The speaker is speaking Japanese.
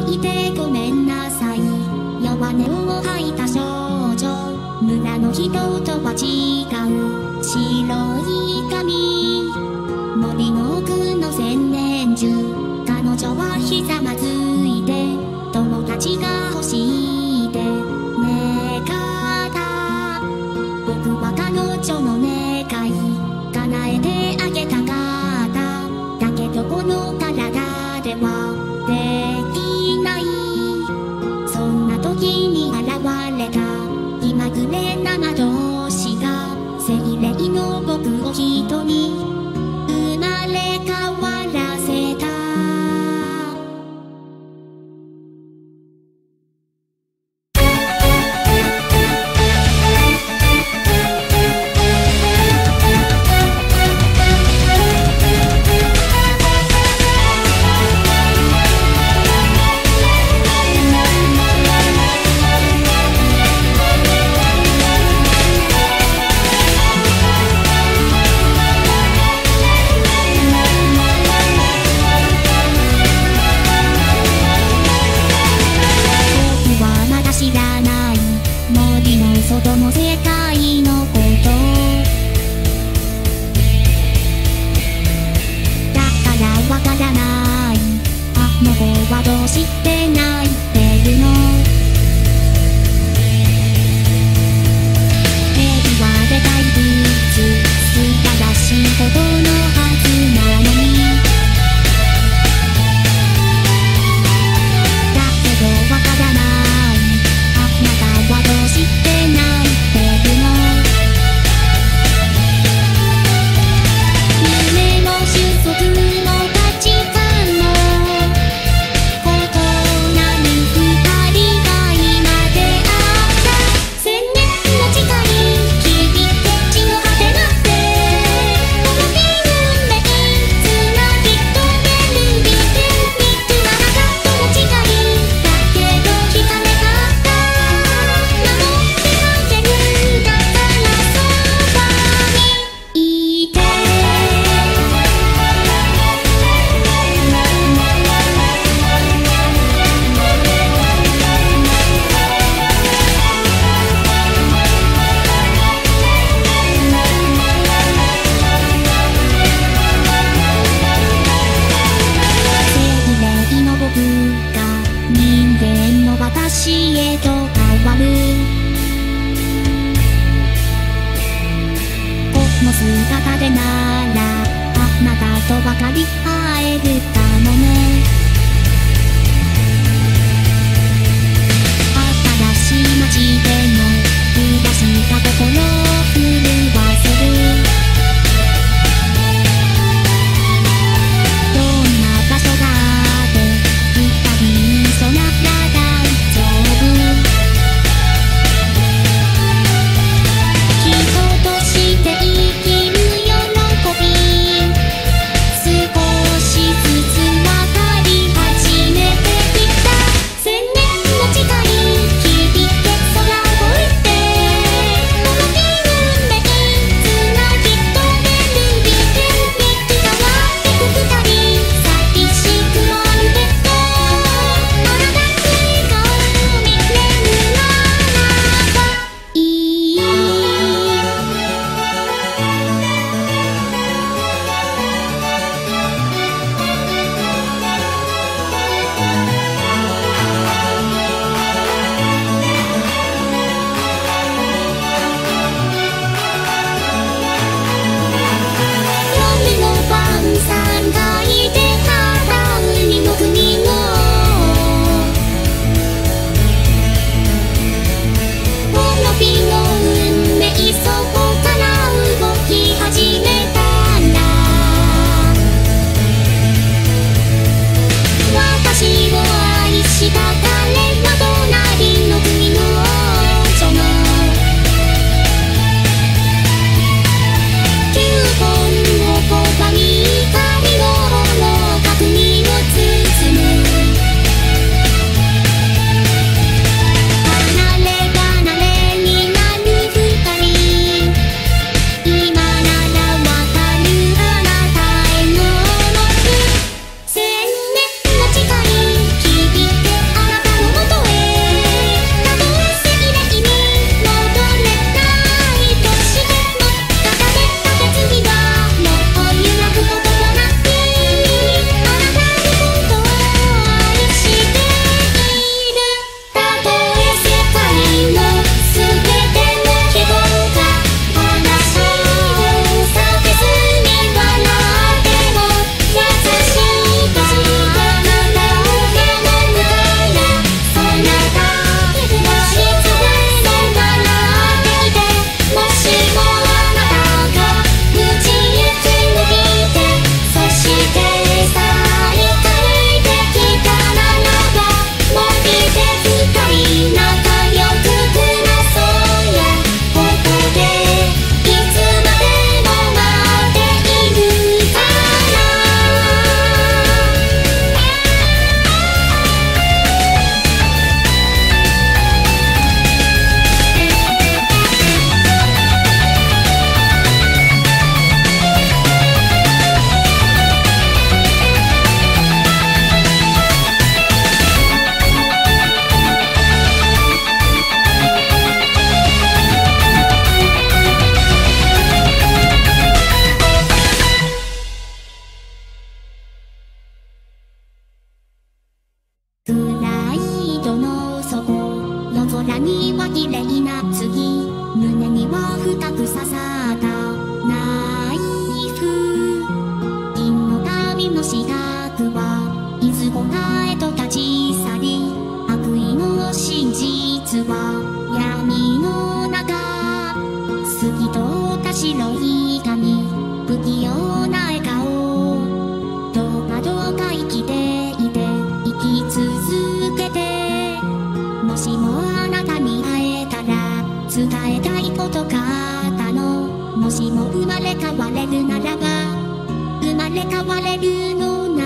いてごめんなさい。弱音を吐いた少女、村の人とは違う白い髪、森の奥の千年樹、彼女はひざまずいて友達が欲しいって願った。僕は彼女の願い叶えてあげたかった。だけどこの体ではできない。そんな時に現れた気まぐれな魔導士が精霊の僕を人に生まれ変わらせた。知らない森の外の世界のこと、だからわからない。あの子はどうして泣いてるの。平和で退屈素晴らしいことのはずなのに、だけどわからない。あなたはどうして泣いてるの。夢も種族も価値観も異なる二人が今出会った。千年の誓い響いて地の果てまでこの運命つなぎ止める理由につながったの誓いだけど惹かれた。私へと変わる。この姿でならあなたとばかり会えるかもね。新しい街でも下した心を震わせる。どんな場所があって二人にそなら中には綺麗な次、胸には深く刺さったナイフ。銀の髪の四角はいつこかへと立ち去り、悪意の真実は闇の中。透き通った白い髪、不器用な笑顔、どうかどうか生きていて生き続けて。もしもあなたに会えたら伝えたいことがあったの。もしも生まれ変われるならば生まれ変われるの